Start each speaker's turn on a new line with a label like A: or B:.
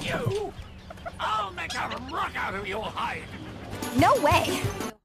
A: You? I'll make a rock out of your hide.
B: No way!